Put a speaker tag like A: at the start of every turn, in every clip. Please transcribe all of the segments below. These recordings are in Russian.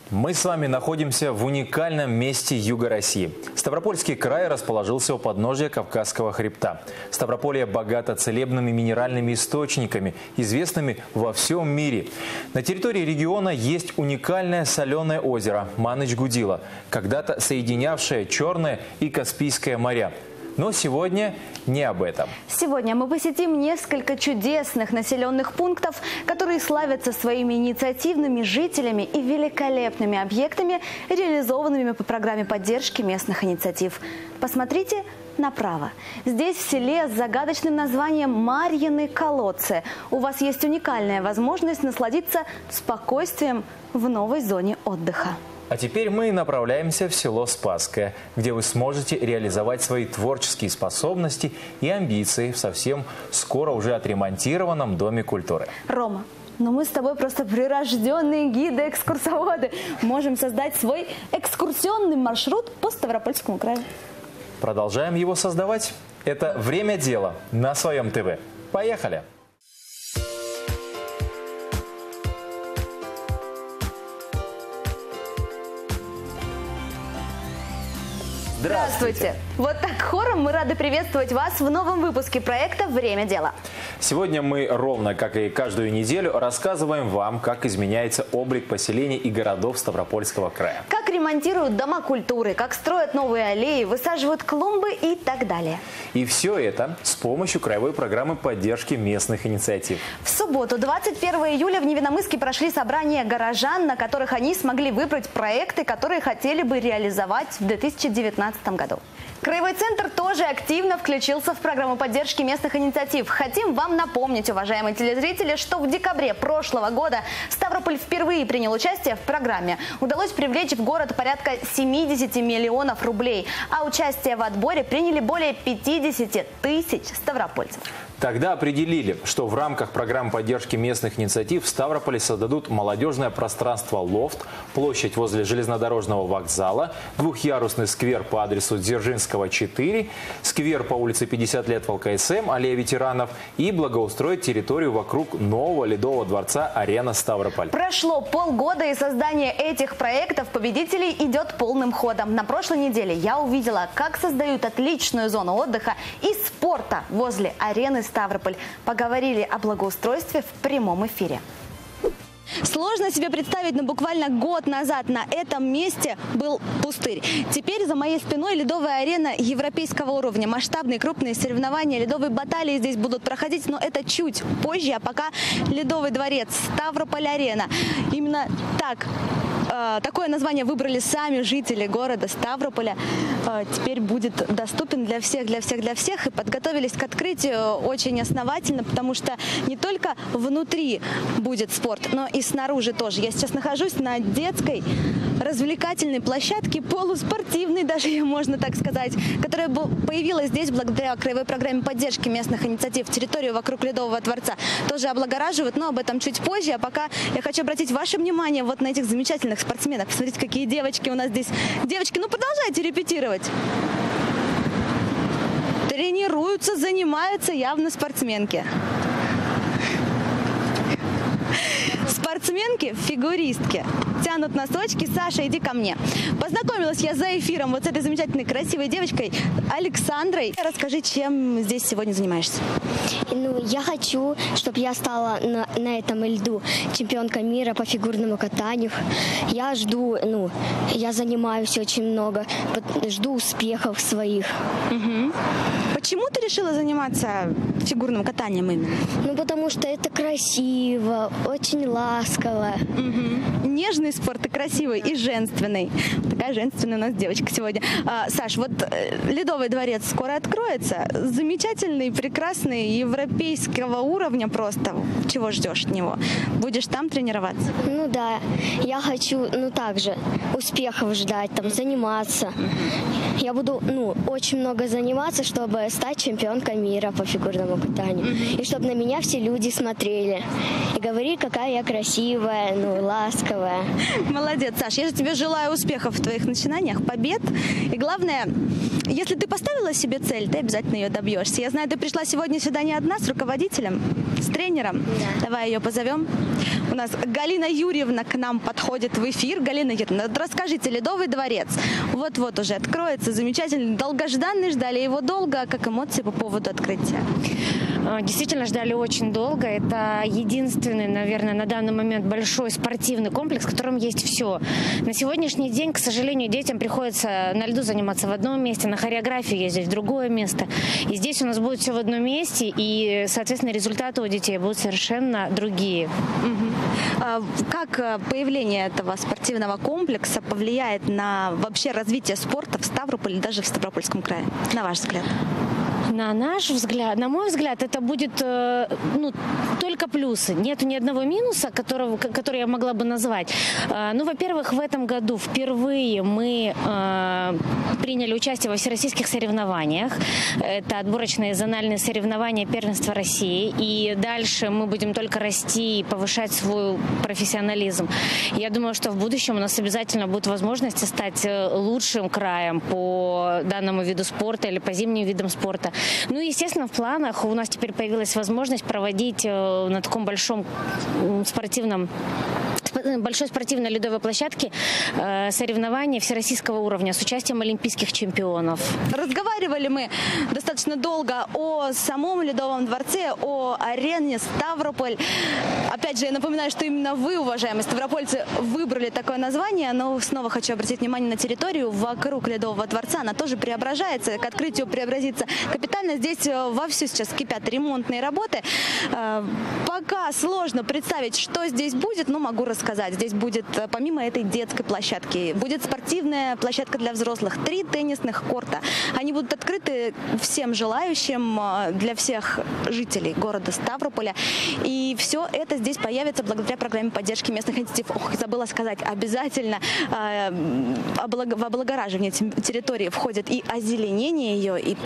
A: Мы с вами находимся в уникальном месте юга России. Ставропольский край расположился у подножия Кавказского хребта. Ставрополье богато целебными минеральными источниками, известными во всем мире. На территории региона есть уникальное соленое озеро Маныч-Гудило, когда-то соединявшее Черное и Каспийское моря. Но сегодня не об этом. Сегодня мы посетим несколько чудесных населенных пунктов, которые славятся своими инициативными жителями и великолепными объектами, реализованными по программе поддержки местных инициатив. Посмотрите направо. Здесь, в селе с загадочным названием Марьины колодцы, у вас есть уникальная возможность насладиться спокойствием в новой зоне отдыха. А теперь мы направляемся в село Спасское, где вы сможете реализовать свои творческие способности и амбиции в совсем скоро уже отремонтированном Доме культуры. Рома, но мы с тобой просто прирожденные гиды-экскурсоводы. Можем создать свой экскурсионный маршрут по Ставропольскому краю. Продолжаем его создавать. Это «Время дела» на своем ТВ. Поехали! Здравствуйте! Вот так хором мы рады приветствовать вас в новом выпуске проекта «Время дела». Сегодня мы, ровно как и каждую неделю, рассказываем вам, как изменяется облик поселений и городов Ставропольского края. Как ремонтируют дома культуры, как строят новые аллеи, высаживают клумбы и так далее. И все это с помощью краевой программы поддержки местных инициатив. В субботу, 21 июля, в Невиномысске прошли собрания горожан, на которых они смогли выбрать проекты, которые хотели бы реализовать в 2019 году. Краевой центр тоже активно включился в программу поддержки местных инициатив. Хотим вам напомнить, уважаемые телезрители, что в декабре прошлого года Ставрополь впервые принял участие в программе. Удалось привлечь в город порядка 70 миллионов рублей, а участие в отборе приняли более 50 тысяч ставропольцев. Тогда определили, что в рамках программы поддержки местных инициатив в Ставрополе создадут молодежное пространство «Лофт», площадь возле железнодорожного вокзала, двухъярусный сквер по адресу Дзержинского, 4, сквер по улице 50 лет в ЛКСМ, аллея ветеранов и благоустроить территорию вокруг нового ледового дворца «Арена Ставрополь». Прошло полгода, и создание этих проектов победителей идет полным ходом. На прошлой неделе я увидела, как создают отличную зону отдыха и спорта возле арены Ставрополь. Поговорили о благоустройстве в прямом эфире. Сложно себе представить, но буквально год назад на этом месте был пустырь. Теперь за моей спиной ледовая арена европейского уровня. Масштабные крупные соревнования, ледовые баталии здесь будут проходить, но это чуть позже. А пока ледовый дворец Ставрополь-арена. Именно так. Такое название выбрали сами жители города Ставрополя. Теперь будет доступен для всех. И подготовились к открытию очень основательно, потому что не только внутри будет спорт, но и снаружи тоже. Я сейчас нахожусь на детской развлекательной площадке, полуспортивной даже, можно так сказать, которая появилась здесь благодаря краевой программе поддержки местных инициатив. Территорию вокруг Ледового дворца тоже облагораживают, но об этом чуть позже. А пока я хочу обратить ваше внимание вот на этих замечательных спортсменов. Посмотрите, какие девочки у нас здесь. Девочки, ну продолжайте репетировать. Тренируются, занимаются явно спортсменки. Спортсменки, фигуристки, тянут носочки. Саша, иди ко мне. Познакомилась я за эфиром вот с этой замечательной красивой девочкой Александрой. Расскажи, чем здесь сегодня занимаешься?
B: Ну, я хочу, чтобы я стала на этом льду чемпионкой мира по фигурному катанию. Я жду, я занимаюсь очень много, жду успехов своих.
C: Угу. Почему ты решила заниматься фигурным катанием именно?
B: Ну, потому что это красиво, очень ласково.
C: Угу. Нежный спорт и красивый, и женственный. Такая женственная у нас девочка сегодня. Саш, вот Ледовый дворец скоро откроется. Замечательный, прекрасный, европейского уровня просто. Чего ждешь от него? Будешь там тренироваться?
B: Ну да, я хочу, также успехов ждать, там, заниматься. Я буду, очень много заниматься, чтобы стать чемпионкой мира по фигурному катанию. И чтобы на меня все люди смотрели и говорили, какая я красивая, ласковая.
C: Молодец, Саш. Я же тебе желаю успехов в твоих начинаниях, побед. И главное, если ты поставила себе цель, ты обязательно ее добьешься. Я знаю, ты пришла сегодня сюда не одна, с руководителем, с тренером.
B: Да.
C: Давай ее позовем. У У нас Галина Юрьевна к нам подходит в эфир. Галина Юрьевна, расскажите, Ледовый дворец вот-вот уже откроется, замечательный, долгожданный, ждали его долго. Как эмоции по поводу открытия?
D: Действительно ждали очень долго. Это единственный, наверное, на данный момент большой спортивный комплекс, в котором есть все. На сегодняшний день, к сожалению, детям приходится на льду заниматься в одном месте, на хореографию ездить в другое место. И здесь у нас будет все в одном месте, и, соответственно, результаты у детей будут совершенно другие.
C: Как появление этого спортивного комплекса повлияет на вообще развитие спорта в Ставрополе, даже в Ставропольском крае, на ваш взгляд?
D: На наш взгляд, на мой взгляд, это будет только плюсы. Нету ни одного минуса, который я могла бы назвать. Во-первых, в этом году впервые мы приняли участие во всероссийских соревнованиях. Это отборочные зональные соревнования первенства России. И дальше мы будем только расти и повышать свой профессионализм. Я думаю, что в будущем у нас обязательно будут возможности стать лучшим краем по данному виду спорта или по зимним видам спорта. Ну и, естественно, в планах у нас теперь появилась возможность проводить на таком большой спортивной ледовой площадке соревнования всероссийского уровня с участием олимпийских чемпионов.
C: Разговаривали мы достаточно долго о самом Ледовом дворце, о арене Ставрополь. Опять же, я напоминаю, что именно вы, уважаемые ставропольцы, выбрали такое название, но снова хочу обратить внимание на территорию вокруг Ледового дворца. Она тоже преображается, к открытию преобразится капитально. Здесь вовсю сейчас кипят ремонтные работы. Пока сложно представить, что здесь будет, но могу рассказать. Здесь будет, помимо этой детской площадки, будет спортивная площадка для взрослых, 3 теннисных корта. Они будут открыты всем желающим, для всех жителей города Ставрополя. И все это здесь появится благодаря программе поддержки местных инициатив. Забыла сказать, обязательно в облагораживание территории входит и озеленение ее, и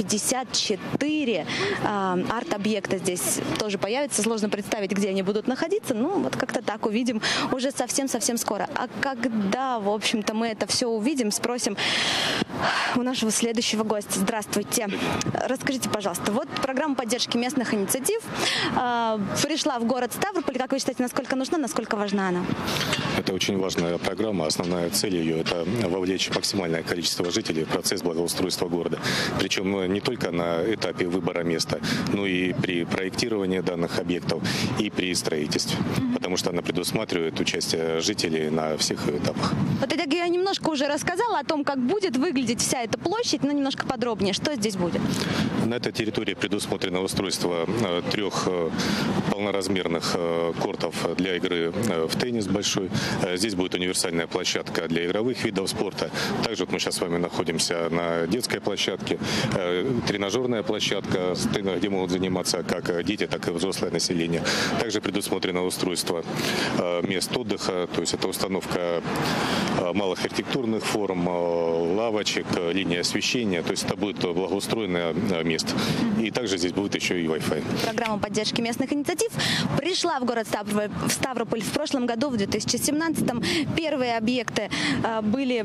C: 54 арт-объекта здесь тоже появится. Сложно представить, где они будут находиться. Ну, вот как-то так увидим уже совсем скоро. А когда, в общем-то, мы это все увидим, спросим у нашего следующего гостя. Здравствуйте. Расскажите, пожалуйста, вот программа поддержки местных инициатив пришла в город Ставрополь. Как вы считаете, насколько нужна, насколько важна она?
E: Это очень важная программа. Основная цель ее – это вовлечь максимальное количество жителей в процесс благоустройства города. Причем не только на этапе выбора места, но и при проектировании данных объектов и при строительстве. Потому что она предусматривает участие жителей на всех этапах.
C: Вот это я немножко уже рассказала о том, как будет выглядеть вся эта площадь, но немножко подробнее. Что здесь будет?
E: На этой территории предусмотрено устройство 3 полноразмерных кортов для игры в теннис большой. Здесь будет универсальная площадка для игровых видов спорта. Также вот мы сейчас с вами находимся на детской площадке. Тренажерная площадка, где могут заниматься как дети, так и взрослое население. Также предусмотрено устройство мест отдыха, то есть это установка малых архитектурных форм, лавочек, линии освещения. То есть это будет благоустроенное место. И также здесь будет еще и Wi-Fi.
C: Программа поддержки местных инициатив пришла в город Ставрополь в прошлом году, в 2017-м. Первые объекты были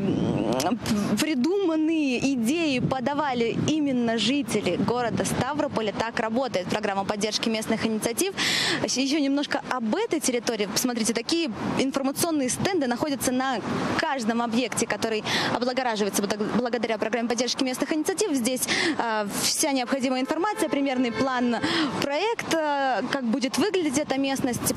C: придуманы, идеи подавали именно жители города Ставрополя. Так работает программа поддержки местных инициатив. Еще немножко об этой территории. Посмотрите, такие информационные стенды находятся на каждом объекте, который облагораживается благодаря программе поддержки местных инициатив. Здесь вся необходимая информация, примерный план проекта, как будет выглядеть эта местность.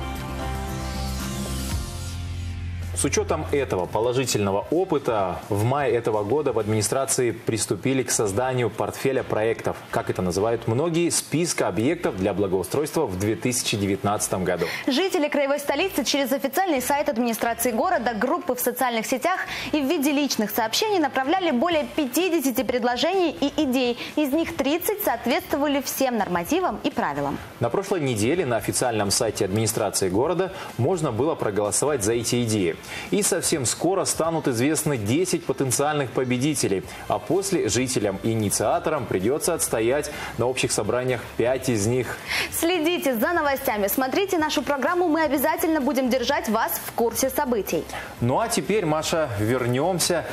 A: С учетом этого положительного опыта, в мае этого года в администрации приступили к созданию портфеля проектов, как это называют многие, списка объектов для благоустройства в 2019 году.
F: Жители краевой столицы через официальный сайт администрации города, группы в социальных сетях и в виде личных сообщений направляли более 50 предложений и идей. Из них 30 соответствовали всем нормативам и правилам.
A: На прошлой неделе на официальном сайте администрации города можно было проголосовать за эти идеи. И совсем скоро станут известны 10 потенциальных победителей. А после жителям и инициаторам придется отстоять на общих собраниях 5 из них.
F: Следите за новостями, смотрите нашу программу. Мы обязательно будем держать вас в курсе событий.
A: Ну а теперь, Маша, вернемся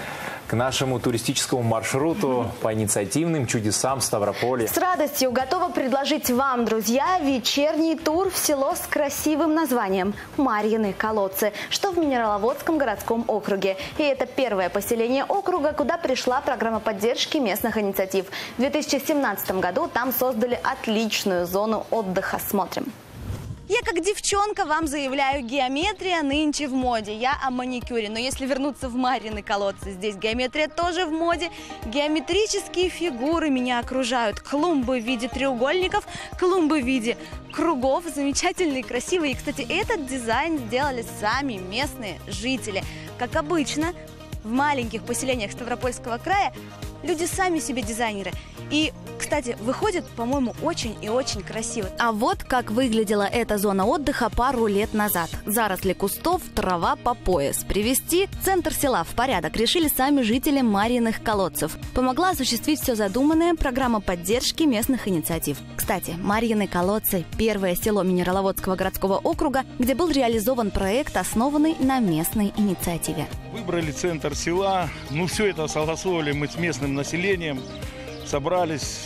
A: к нашему туристическому маршруту по инициативным чудесам Ставрополя.
F: С радостью готова предложить вам, друзья, вечерний тур в село с красивым названием Марьины колодцы, что в Минераловодском городском округе. И это первое поселение округа, куда пришла программа поддержки местных инициатив. В 2017 году там создали отличную зону отдыха. Смотрим.
C: Я как девчонка вам заявляю, геометрия нынче в моде. Я о маникюре. Но если вернуться в Марьины колодцы, здесь геометрия тоже в моде. Геометрические фигуры меня окружают. Клумбы в виде треугольников, клумбы в виде кругов. Замечательные, красивые. И, кстати, этот дизайн сделали сами местные жители. Как обычно, в маленьких поселениях Ставропольского края люди сами себе дизайнеры. И, кстати, выходит, по-моему, очень и очень красиво. А вот как выглядела эта зона отдыха пару лет назад. Заросли кустов, трава по пояс. Привести центр села в порядок решили сами жители Марьиных колодцев. Помогла осуществить все задуманное программа поддержки местных инициатив. Кстати, Марьины колодцы – первое село Минераловодского городского округа, где был реализован проект, основанный на местной инициативе.
G: Выбрали центр села, все это согласовали мы с местным населением. Собрались,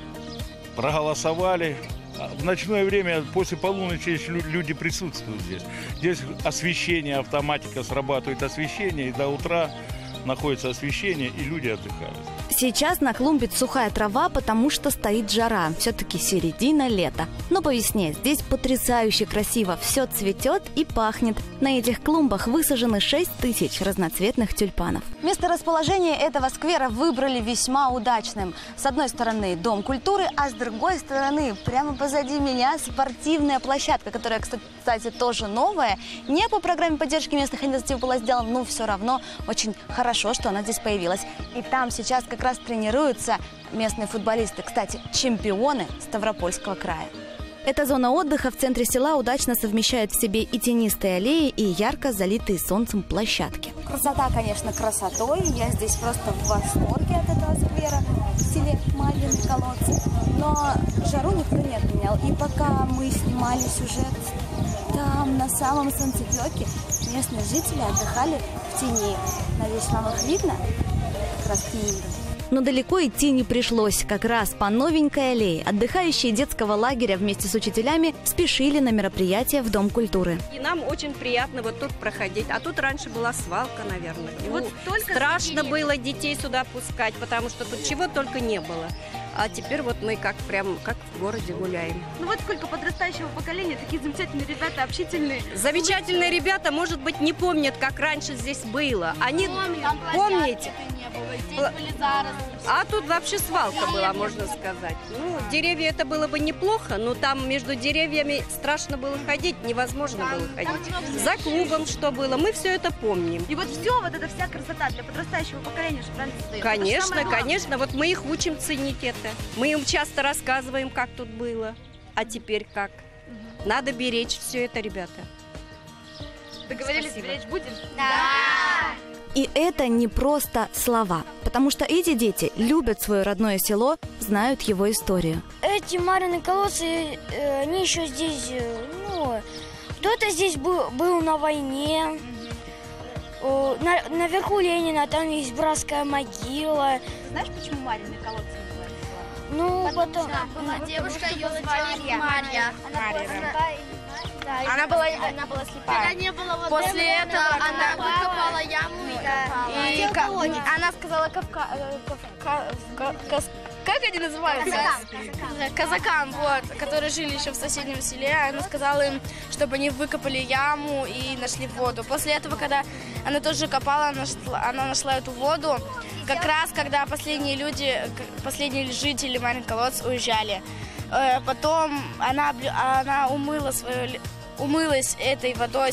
G: проголосовали. В ночное время, после полуночи, люди присутствуют здесь. Здесь освещение, автоматика срабатывает освещение, и до утра находится освещение, и люди отдыхают.
C: Сейчас на клумбе сухая трава, потому что стоит жара. Все-таки середина лета. Но по весне здесь потрясающе красиво. Все цветет и пахнет. На этих клумбах высажены 6000 разноцветных тюльпанов. Место расположения этого сквера выбрали весьма удачным. С одной стороны дом культуры, а с другой стороны прямо позади меня спортивная площадка, которая, кстати, тоже новая. Не по программе поддержки местных инициатив была сделана, но все равно очень хорошо, что она здесь появилась. И там сейчас как раз тренируются местные футболисты, кстати, чемпионы Ставропольского края. Эта зона отдыха в центре села удачно совмещает в себе и тенистые аллеи, и ярко залитые солнцем площадки. Красота, конечно, красотой. Я здесь просто в восторге от этого сквера в селе Марьины колодцы. Но жару никто не отменял. И пока мы снимали сюжет там, на самом солнцепёке, местные жители отдыхали в тени. Надеюсь, вам их видно? Как раз к ним иду. Но далеко идти не пришлось. Как раз по новенькой аллее отдыхающие детского лагеря вместе с учителями спешили на мероприятие в Дом культуры.
H: И нам очень приятно вот тут проходить. А тут раньше была свалка, наверное. И вот страшно было детей сюда пускать, потому что тут чего только не было. А теперь вот мы как в городе гуляем.
C: Ну вот сколько подрастающего поколения, такие замечательные ребята, общительные.
H: Замечательные ребята, может быть, не помнят, как раньше здесь было. Они помните? А тут вообще свалка была, можно сказать. Ну, деревья это было бы неплохо, но там между деревьями страшно было ходить, невозможно было ходить. За клубом что было, мы все это помним.
C: И вот все, вот эта вся красота для подрастающего поколения, что правильно создает.
H: Конечно, конечно, вот мы их учим ценить это. Мы им часто рассказываем, как тут было, а теперь как. Надо беречь все это, ребята.
C: Договорились, беречь будем?
H: Да!
C: И это не просто слова, потому что эти дети любят свое родное село, знают его историю.
B: Эти Марьины колодцы, они еще здесь, кто-то здесь был на войне. Наверху Ленина, там есть братская могила.
C: Знаешь, почему Марьины колодцы
B: называются? Потом...
I: Была девушка, ее звали Марья.
B: Она была слепая.
I: После этого она выкопала яму и копала.
B: И она сказала как они называются?
I: Казакам, вот, которые жили еще в соседнем селе. Она сказала им, чтобы они выкопали яму и нашли воду. После этого, когда она тоже копала, она нашла эту воду, как раз когда последние жители Марьиных колодц уезжали. Потом она умылась этой водой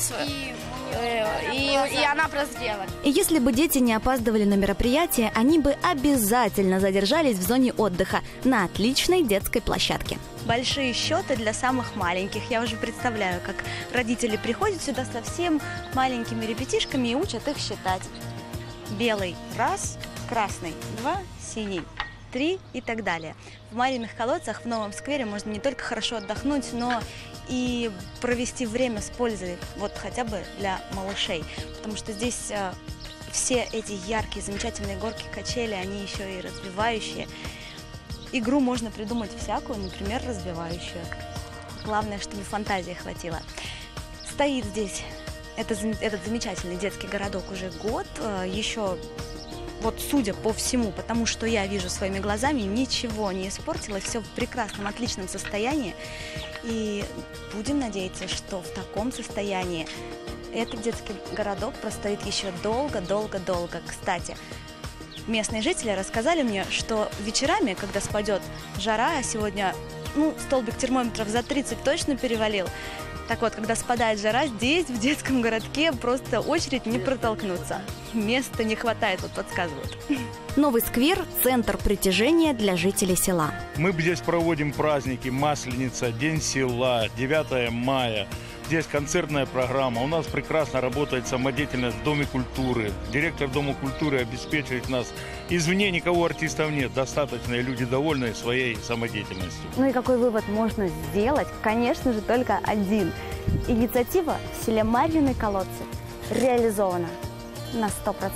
I: и она прозрела.
C: И если бы дети не опаздывали на мероприятие, они бы обязательно задержались в зоне отдыха на отличной детской площадке. Большие счеты для самых маленьких. Я уже представляю, как родители приходят сюда со совсем маленькими ребятишками и учат их считать. Белый – раз, красный – два, синий – 3 и так далее. В Марьиных колодцах в новом сквере можно не только хорошо отдохнуть, но и провести время с пользой, вот хотя бы для малышей. Потому что здесь все эти яркие, замечательные горки, качели, они еще и разбивающие. Игру можно придумать всякую, например, разбивающую. Главное, чтобы фантазии хватило. Стоит здесь этот замечательный детский городок уже год. Еще, вот судя по всему, потому что я вижу своими глазами, ничего не испортилось. Все в прекрасном, отличном состоянии. И будем надеяться, что в таком состоянии этот детский городок простоит еще долго-долго-долго. Кстати, местные жители рассказали мне, что вечерами, когда спадет жара, а сегодня столбик термометров за 30 точно перевалил. Так вот, когда спадает жара, здесь, в детском городке, просто очередь не протолкнуться. Места не хватает, вот подсказывают.
J: Новый сквер – центр притяжения для жителей села.
G: Мы здесь проводим праздники: Масленица, День села, 9 мая. Здесь концертная программа. У нас прекрасно работает самодеятельность в Доме культуры. Директор Дома культуры обеспечивает нас. Извне никого артистов нет. Достаточно, и люди довольны своей самодеятельностью.
F: Ну и какой вывод можно сделать? Конечно же, только один. Инициатива в селе Марьины Колодцы реализована на 100%.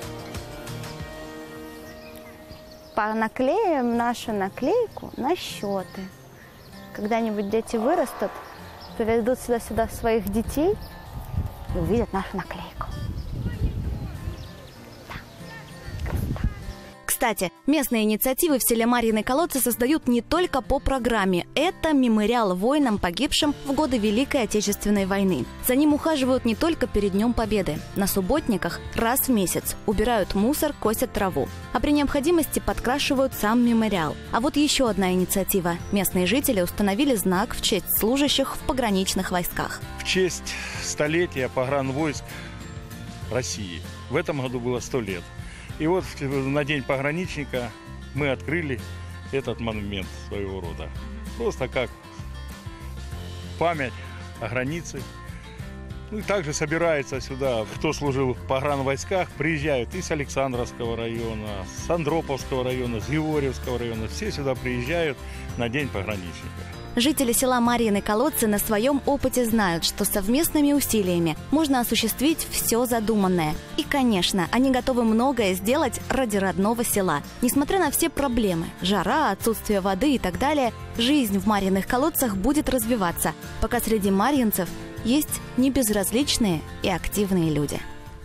F: Понаклеим нашу наклейку на счеты. Когда-нибудь дети вырастут, приведут сюда своих детей и увидят нашу наклейку.
J: Кстати, местные инициативы в селе Марьины Колодцы создают не только по программе. Это мемориал воинам, погибшим в годы Великой Отечественной войны. За ним ухаживают не только перед Днем Победы. На субботниках раз в месяц убирают мусор, косят траву. А при необходимости подкрашивают сам мемориал. А вот еще одна инициатива. Местные жители установили знак в честь служащих в пограничных войсках.
G: В честь столетия погранвойск России. В этом году было 100 лет. И вот на День пограничника мы открыли этот монумент своего рода. Просто как память о границе. Ну и также собирается сюда, кто служил в погранвойсках, приезжают и с Александровского района, с Андроповского района, с Георгиевского района. Все сюда приезжают на День пограничника.
J: Жители села Марьины Колодцы на своем опыте знают, что совместными усилиями можно осуществить все задуманное. И, конечно, они готовы многое сделать ради родного села. Несмотря на все проблемы – жара, отсутствие воды и так далее – жизнь в Марьиных Колодцах будет развиваться, пока среди марьинцев есть небезразличные и активные люди.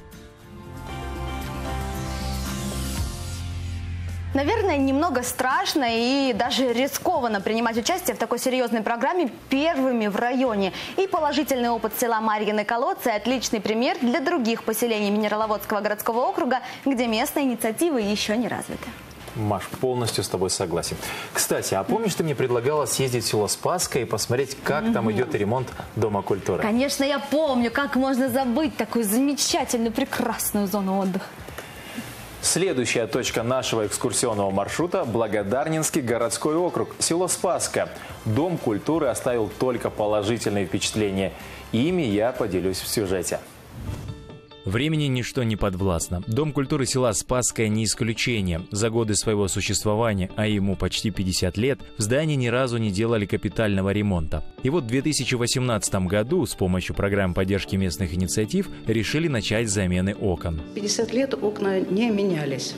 F: Наверное, немного страшно и даже рискованно принимать участие в такой серьезной программе первыми в районе. И положительный опыт села Марьины Колодцы – отличный пример для других поселений Минераловодского городского округа, где местные инициативы еще не развиты.
A: Маш, полностью с тобой согласен. Кстати, а помнишь, ты мне предлагала съездить в село Спасское и посмотреть, как там идет ремонт Дома культуры?
F: Конечно, я помню, как можно забыть такую замечательную, прекрасную зону отдыха.
A: Следующая точка нашего экскурсионного маршрута – Благодарнинский городской округ, село Спасское. Дом культуры оставил только положительные впечатления. Ими я поделюсь в сюжете.
K: Времени ничто не подвластно. Дом культуры села Спасское не исключение. За годы своего существования, а ему почти 50 лет, в здании ни разу не делали капитального ремонта. И вот в 2018 году с помощью программ поддержки местных инициатив решили начать с замены окон.
L: 50 лет окна не менялись.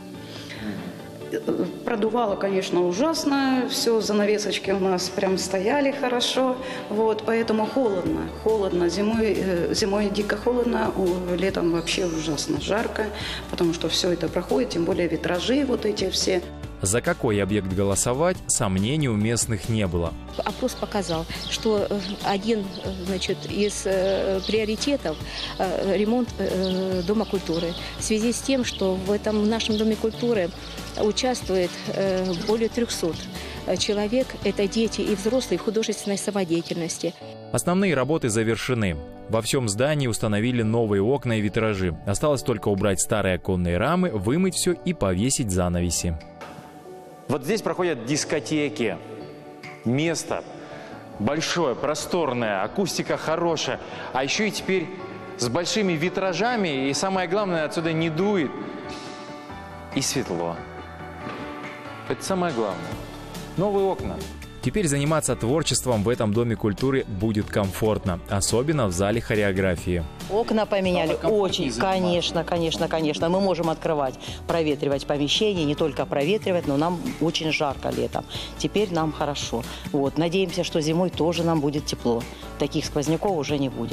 L: Продувало, конечно, ужасно, все, занавесочки у нас прям стояли хорошо, вот, поэтому холодно, зимой дико холодно, летом вообще ужасно жарко, потому что все это проходит, тем более витражи вот эти все.
K: За какой объект голосовать, сомнений у местных не было.
M: Опрос показал, что один, из приоритетов ремонт Дома культуры. В связи с тем, что в нашем Доме культуры участвует более 300 человек. Это дети и взрослые в художественной самодеятельности.
K: Основные работы завершены. Во всем здании установили новые окна и витражи. Осталось только убрать старые оконные рамы, вымыть все и повесить занавеси.
A: Вот здесь проходят дискотеки. Место большое, просторное, акустика хорошая. А еще и теперь с большими витражами. И самое главное, отсюда не дует. И светло. Это самое главное. Новые окна.
K: Теперь заниматься творчеством в этом доме культуры будет комфортно, особенно в зале хореографии.
N: Окна поменяли очень, конечно. Мы можем открывать, проветривать помещение, не только проветривать, но нам очень жарко летом. Теперь нам хорошо. Вот. Надеемся, что зимой тоже нам будет тепло. Таких сквозняков уже не будет.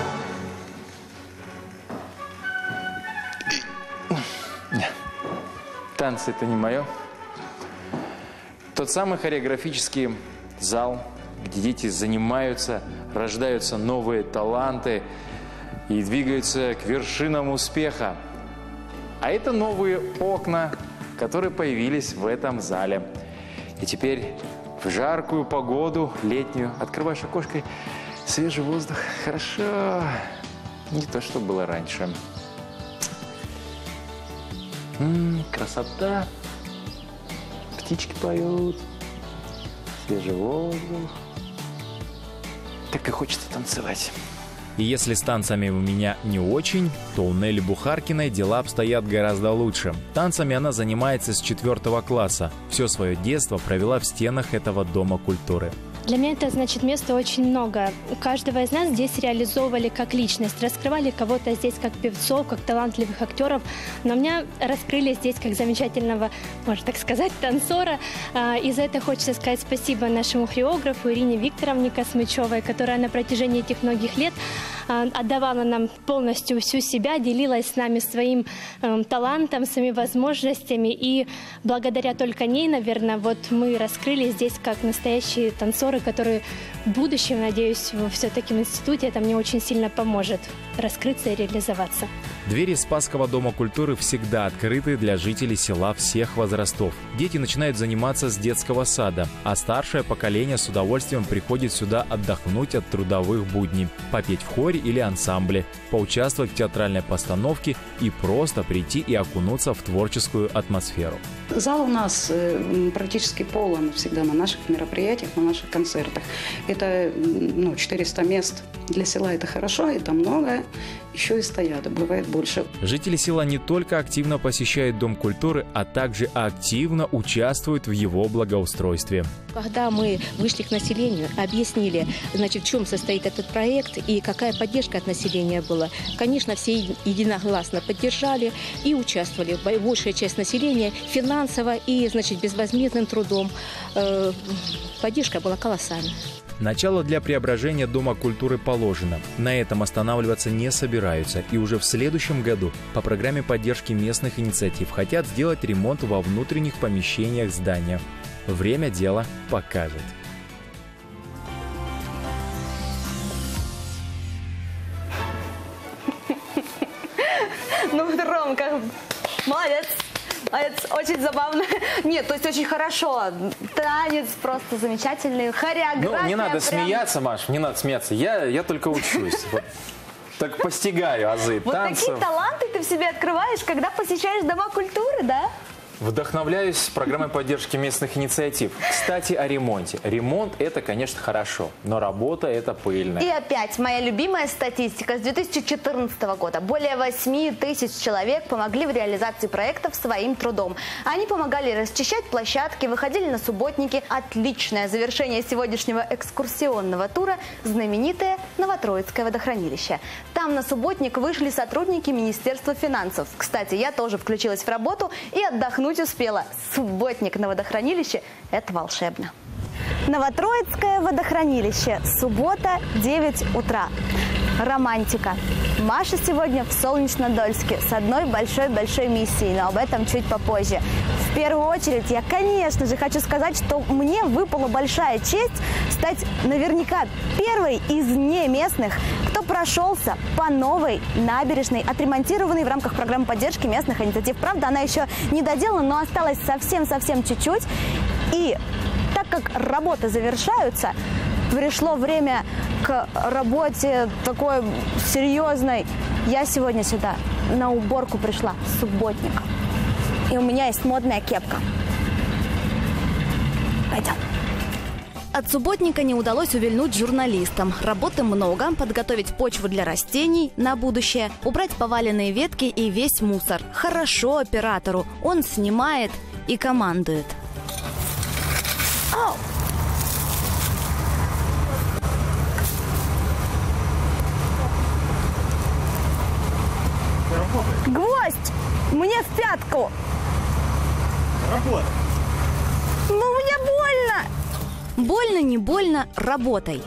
O: Танцы – это не мое. Тот самый хореографический зал, где дети занимаются, рождаются новые таланты и двигаются к вершинам успеха. А это новые окна, которые появились в этом зале. И теперь в жаркую погоду летнюю открываешь окошко, свежий воздух. Хорошо. Не то, что было раньше. Красота. Птички поют. Свежий воздух. Так и хочется танцевать.
K: И если с танцами у меня не очень, то у Нелли Бухаркиной дела обстоят гораздо лучше. Танцами она занимается с 4 класса. Все свое детство провела в стенах этого дома культуры.
P: Для меня это значит место очень много. У каждого из нас здесь реализовывали как личность, раскрывали кого-то здесь как певцов, как талантливых актеров, но меня раскрыли здесь как замечательного, можно так сказать, танцора. И за это хочется сказать спасибо нашему хореографу Ирине Викторовне Космычевой, которая на протяжении этих многих лет отдавала нам полностью всю себя, делилась с нами своим талантом, своими возможностями. И благодаря только ней, наверное, вот мы раскрыли здесь как настоящие танцоры, которые в будущем, надеюсь, во все-таки институте это мне очень сильно поможет раскрыться и реализоваться.
K: Двери Спасского дома культуры всегда открыты для жителей села всех возрастов. Дети начинают заниматься с детского сада, а старшее поколение с удовольствием приходит сюда отдохнуть от трудовых будней, попеть в хоре или ансамбле, поучаствовать в театральной постановке и просто прийти и окунуться в творческую атмосферу.
L: Зал у нас практически полон всегда на наших мероприятиях, на наших концертах. Это 400 мест. Для села это хорошо, это много. Еще и стоят, бывает больше.
K: Жители села не только активно посещают Дом культуры, а также активно участвуют в его благоустройстве.
M: Когда мы вышли к населению, объяснили, значит, в чем состоит этот проект и какая поддержка от населения была, конечно, все единогласно поддержали и участвовали. Большая часть населения финансово и, значит, безвозмездным трудом. Поддержка была колоссальная.
K: Начало для преображения Дома культуры положено. На этом останавливаться не собираются. И уже в следующем году по программе поддержки местных инициатив хотят сделать ремонт во внутренних помещениях здания. Время дело покажет.
F: Ну, Ромка, молодец. Это очень забавно. Нет, то есть очень хорошо. Танец просто замечательный. Хореография.
O: Ну, не надо
F: прям...
O: смеяться, Маш, не надо смеяться. Я только учусь. Так постигаю азы танцев.
F: Вот такие таланты ты в себе открываешь, когда посещаешь дома культуры, да?
O: Вдохновляюсь программой поддержки местных инициатив. Кстати, о ремонте. Ремонт – это, конечно, хорошо, но работа – это пыльная.
F: И опять моя любимая статистика с 2014 года. Более 8 тысяч человек помогли в реализации проектов своим трудом. Они помогали расчищать площадки, выходили на субботники. Отличное завершение сегодняшнего экскурсионного тура – знаменитое Новотроицкое водохранилище. Там на субботник вышли сотрудники Министерства финансов. Кстати, я тоже включилась в работу и отдохнула. Успела. Субботник на водохранилище – это волшебно. Новотроицкое водохранилище. Суббота, 9 утра. Романтика. Маша сегодня в Солнечнодольске с одной большой-большой миссией, но об этом чуть попозже. В первую очередь я, конечно же, хочу сказать, что мне выпала большая честь стать наверняка первой из неместных, кто прошелся по новой набережной, отремонтированной в рамках программы поддержки местных инициатив. Правда, она еще не доделана, но осталось совсем чуть-чуть. И так как работы завершаются, пришло время к работе такой серьезной. Я сегодня сюда на уборку пришла с субботника. И у меня есть модная кепка. Пойдем.
J: От субботника не удалось увильнуть журналистам. Работы много. Подготовить почву для растений на будущее, убрать поваленные ветки и весь мусор. Хорошо оператору. Он снимает и командует.
F: Мне в пятку.
Q: Работай.
F: Ну, мне больно.
J: Больно, не больно, работай.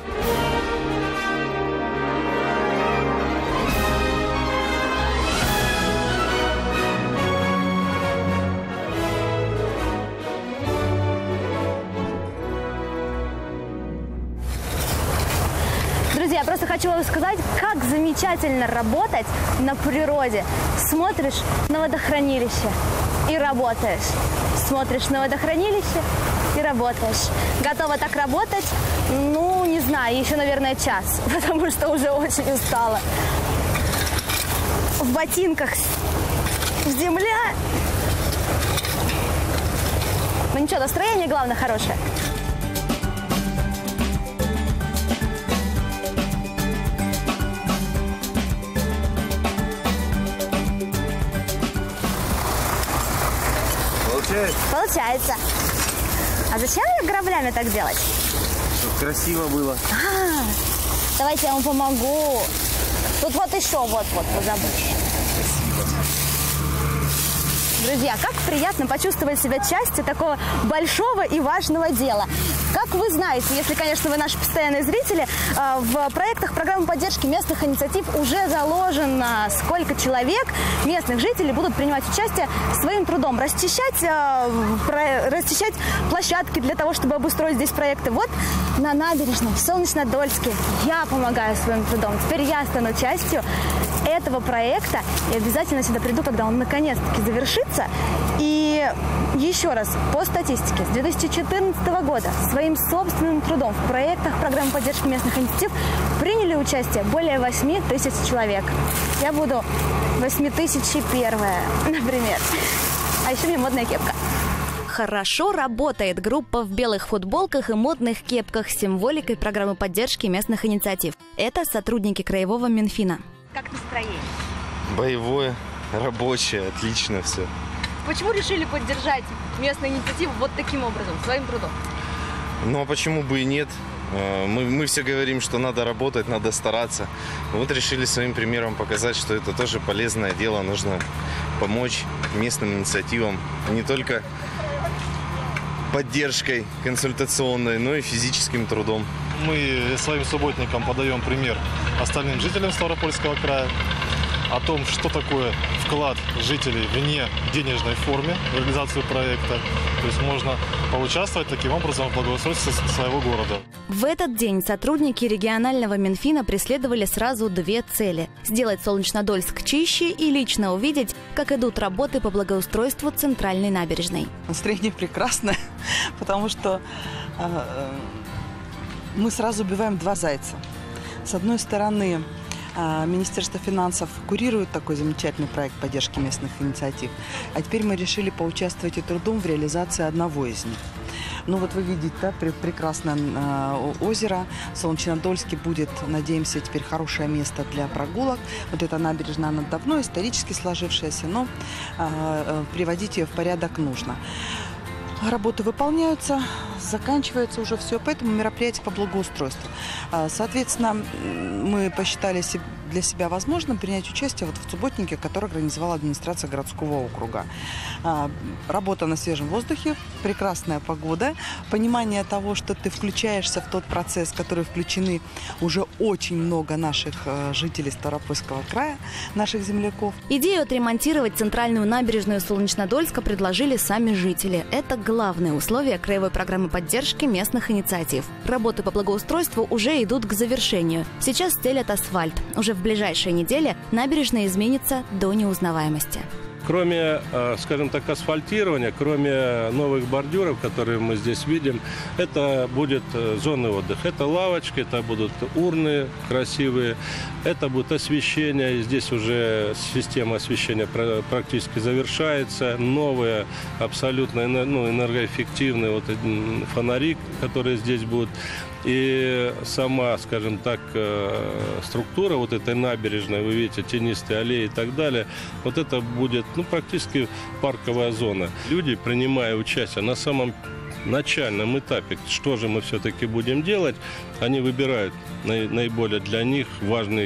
F: Друзья, я просто хочу вам сказать, как замечательно работать на природе. Смотришь на водохранилище и работаешь. Смотришь на водохранилище и работаешь. Готова так работать? Ну, не знаю, еще, наверное, час, потому что уже очень устала. В ботинках земля. Ну ничего, настроение, главное, хорошее. Получается. А зачем мне граблями так делать?
Q: Чтобы красиво было.
F: Давайте я вам помогу. Тут вот еще, вот, позабудь. Друзья, как приятно почувствовать себя частью такого большого и важного дела. Как вы знаете, если, конечно, вы наши постоянные зрители, в проектах программы поддержки местных инициатив уже заложено, сколько человек, местных жителей, будут принимать участие своим трудом, расчищать площадки для того, чтобы обустроить здесь проекты. Вот на набережной, в Солнечнодольске я помогаю своим трудом. Теперь я стану частью этого проекта и обязательно сюда приду, когда он наконец-таки завершится. И еще раз, по статистике, с 2014 года своим собственным трудом в проектах программы поддержки местных инициатив приняли участие более 8 тысяч человек. Я буду 8001-я, например. А еще мне модная кепка.
J: Хорошо работает группа в белых футболках и модных кепках с символикой программы поддержки местных инициатив. Это сотрудники Краевого Минфина.
F: Как настроение?
Q: Боевое, рабочее, отлично все.
F: Почему решили поддержать местную инициативу вот таким образом, своим трудом?
Q: Ну а почему бы и нет? Мы все говорим, что надо работать, надо стараться. Вот решили своим примером показать, что это тоже полезное дело. Нужно помочь местным инициативам не только поддержкой консультационной, но и физическим трудом.
R: Мы своим субботникам подаем пример остальным жителям Ставропольского края о том, что такое вклад жителей вне денежной форме в реализацию проекта. То есть можно поучаствовать таким образом в благоустройстве своего города.
J: В этот день сотрудники регионального Минфина преследовали сразу две цели – сделать Солнечнодольск чище и лично увидеть, как идут работы по благоустройству центральной набережной.
S: Настроение прекрасное, потому что мы сразу убиваем два зайца. С одной стороны, Министерство финансов курирует такой замечательный проект поддержки местных инициатив. А теперь мы решили поучаствовать и трудом в реализации одного из них. Ну вот вы видите, да, прекрасное озеро. В Солнечнодольске будет, надеемся, теперь хорошее место для прогулок. Вот эта набережная, она давно исторически сложившаяся, но приводить ее в порядок нужно. Работы выполняются, заканчивается уже все, поэтому мероприятие по благоустройству. Соответственно, мы посчитали для себя возможным принять участие вот в субботнике, который организовала администрация городского округа. Работа на свежем воздухе, прекрасная погода, понимание того, что ты включаешься в тот процесс, в который включены уже очень много наших жителей Ставропольского края, наших земляков.
J: Идею отремонтировать центральную набережную Солнечнодольска предложили сами жители. Это главное условие краевой программы поддержки местных инициатив. Работы по благоустройству уже идут к завершению. Сейчас стелят асфальт. Уже в ближайшие недели набережная изменится до неузнаваемости.
T: Кроме, скажем так, асфальтирования, кроме новых бордюров, которые мы здесь видим, это будет зоны отдыха. Это лавочки, это будут урны красивые, это будет освещение. Здесь уже система освещения практически завершается. Новые, абсолютно энергоэффективные вот фонари, которые здесь будут. И сама, скажем так, структура вот этой набережной, вы видите, тенистые аллеи и так далее, вот это будет практически парковая зона. Люди, принимая участие на самом начальном этапе, что же мы все-таки будем делать, они выбирают наиболее для них важный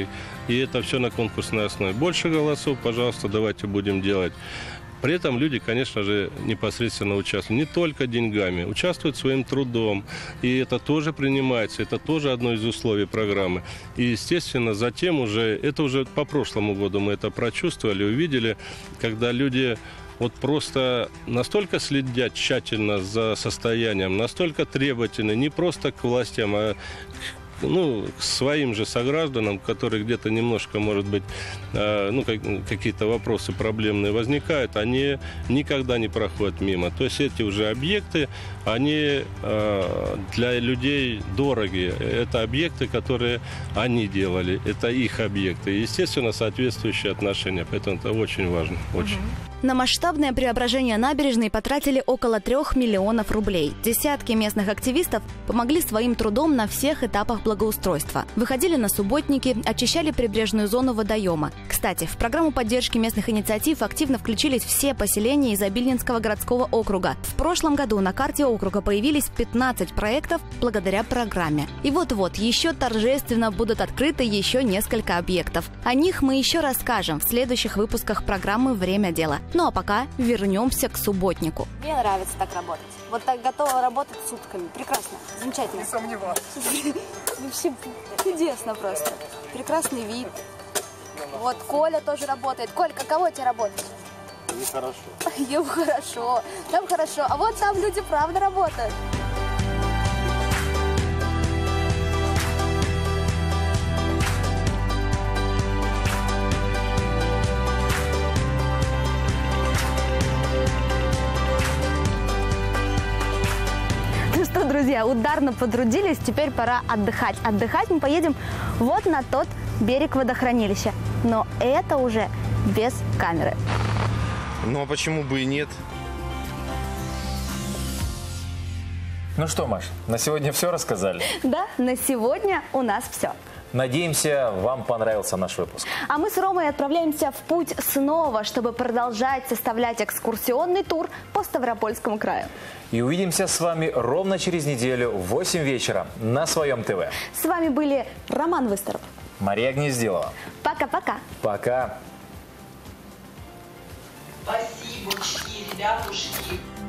T: и это все на конкурсной основе. Больше голосов, пожалуйста, давайте будем делать. При этом люди, конечно же, непосредственно участвуют. Не только деньгами, участвуют своим трудом. И это тоже принимается, это тоже одно из условий программы. И, естественно, затем уже, это уже по прошлому году мы это прочувствовали, увидели, когда люди вот просто настолько следят тщательно за состоянием, настолько требовательны не просто к властям, а к своим же согражданам, которые где-то немножко, может быть, какие-то вопросы проблемные возникают, они никогда не проходят мимо. То есть эти уже объекты, они для людей дороги. Это объекты, которые они делали, это их объекты. И, естественно, соответствующие отношения. Поэтому это очень важно. Очень.
J: На масштабное преображение набережной потратили около 3 миллионов рублей. Десятки местных активистов помогли своим трудом на всех этапах благоустройства. Выходили на субботники, очищали прибрежную зону водоема. Кстати, в программу поддержки местных инициатив активно включились все поселения из Обильнинского городского округа. В прошлом году на карте округа появились 15 проектов благодаря программе. И вот-вот еще торжественно будут открыты еще несколько объектов. О них мы еще расскажем в следующих выпусках программы «Время дела». Ну а пока вернемся к субботнику.
F: Мне нравится так работать. Вот так готова работать сутками. Прекрасно, замечательно. Не сомневаюсь. Вообще чудесно просто. Прекрасный вид. Вот Коля тоже работает. Коль, каково тебе работать?
R: Нехорошо.
F: Ему хорошо. Нам хорошо. А вот там люди правда работают. Друзья, ударно потрудились, теперь пора отдыхать. Отдыхать мы поедем вот на тот берег водохранилища. Но это уже без камеры.
Q: Ну а почему бы и нет?
A: Ну что, Маш, на сегодня все рассказали?
F: Да, на сегодня у нас все.
A: Надеемся, вам понравился наш выпуск.
F: А мы с Ромой отправляемся в путь снова, чтобы продолжать составлять экскурсионный тур по Ставропольскому краю.
A: И увидимся с вами ровно через неделю в 8 вечера на своем ТВ.
F: С вами были Роман Высторов,
A: Мария Гнездилова.
F: Пока-пока.
A: Пока.
U: Спасибо, ребятушки.